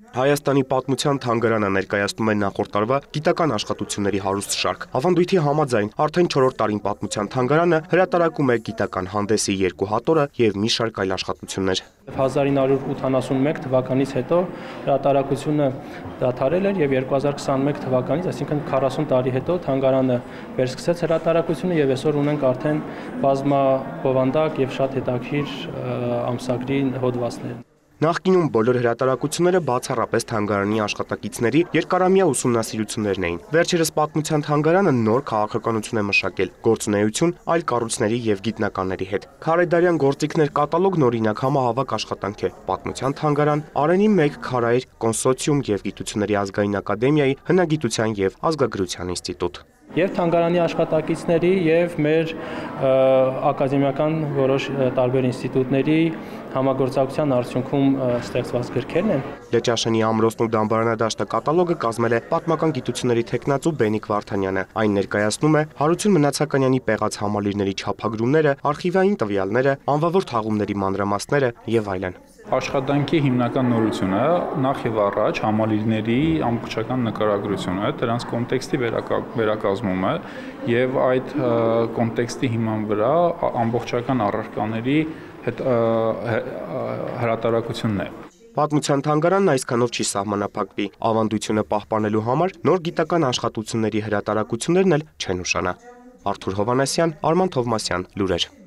Հայաստանի պատմության թանգարանը ներկայացնում է նախորդ տարվա գիտական աշխատությունների հարուստ շարք։ Ավանդույթի համաձայն արդեն 4-րդ տարին պատմության թանգարանը հրատարակում է գիտական հանդեսի 2 հատորը եւ մի շարք այլ աշխատություններ։ 1981 թվականից հետո հրատարակությունը դադարել էր եւ 2021 թվականից, այսինքն 40 տարի հետո թանգարանը վերսկսեց հրատարակությունը եւ այսօր ունենք արդեն բազմաբովանդակ եւ շատ հետաքրքիր ամսագրի հոդվածներ։ Նախկինում բոլոր հրատարակությունները բացառապես թանգարանի աշխատակիցների երկարամյա ուսումնասիրություններն էին։ Վերջերս պատմության թանգարանը նոր քաղաքականություն է մշակել, գործունեություն այլ կառույցների եւ գիտնականների հետ։ Քարեդարյան գործիքներ կատալոգն օրինակ համահավաք աշխատանք է։ Պատմության թանգարան, Արենի 1 քարայր, կոնսորցիում եւ Գիտությունների ազգային ակադեմիայի հնագիտության եւ ազգագրության ինստիտուտ։ Եվ թանգարանի աշխատակիցների եւ մեր ակադեմիական որոշ տարբեր ինստիտուտների համագործակցության արդյունքում ստեղծված գրքերն են։ Լճաշենի ամրոցն ու դամբարանադաշտը կատալոգը կազմել է պատմական գիտությունների թեկնածու Բենիկ Վարդանյանը։ Այն ներկայացնում է Հարություն Մնացականյանի պեղած համալիրների չափագրումները, արխիվային տվյալները, անվավոր թաղումների մանրամասները եւ այլն։ Աշխատանքի հիմնական նորությունը նախ եւ առաջ համալիրների ամբողջական նկարագրությունը, դրանց կոնտեքստի վերակազմումը եւ այդ կոնտեքստի հիման վրա ամբողջական առարկաների հրատարակությունն է։ Պատմության թանգարանն այսքանով չի սահմանափակվի։ Ավանդությունը պահպանելու համար նոր գիտական աշխատությունների հրատարակություններն էլ չեն ուշանա։ Արթուր Հովհաննիսյան, Արման Թովմասյան, լուրեր։